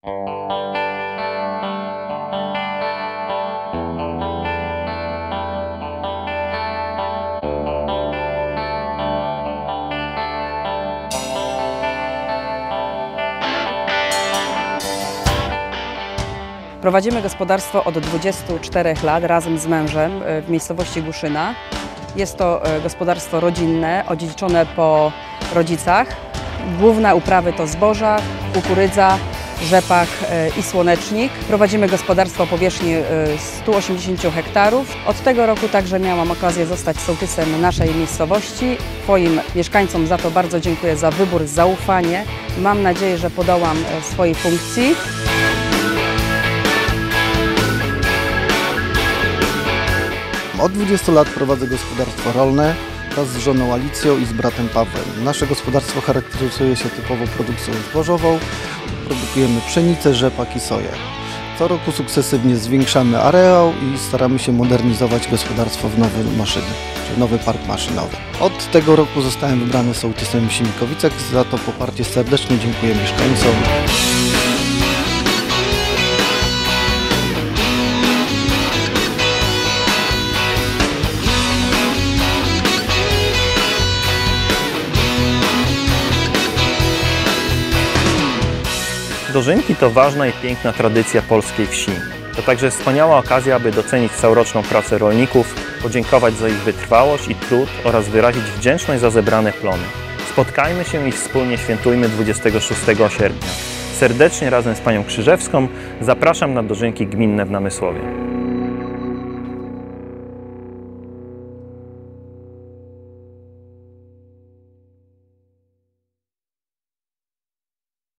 Prowadzimy gospodarstwo od 24 lat razem z mężem w miejscowości Głuszyna. Jest to gospodarstwo rodzinne, odziedziczone po rodzicach. Główne uprawy to zboża, kukurydza, rzepak i słonecznik. Prowadzimy gospodarstwo o powierzchni 180 hektarów. Od tego roku także miałam okazję zostać sołtysem naszej miejscowości. Swoim mieszkańcom za to bardzo dziękuję za wybór, zaufanie. Mam nadzieję, że podołam swojej funkcji. Od 20 lat prowadzę gospodarstwo rolne wraz z żoną Alicją i z bratem Pawłem. Nasze gospodarstwo charakteryzuje się typowo produkcją zbożową. Produkujemy pszenicę, rzepak i soję. Co roku sukcesywnie zwiększamy areał i staramy się modernizować gospodarstwo w nowe maszyny, czyli nowy park maszynowy. Od tego roku zostałem wybrany sołtysem Siemikovicach. Za to poparcie serdecznie dziękuję mieszkańcom. Dożynki to ważna i piękna tradycja polskiej wsi. To także wspaniała okazja, aby docenić całoroczną pracę rolników, podziękować za ich wytrwałość i trud oraz wyrazić wdzięczność za zebrane plony. Spotkajmy się i wspólnie świętujmy 26 sierpnia. Serdecznie razem z panią Krzyżewską zapraszam na dożynki gminne w Namysłowie.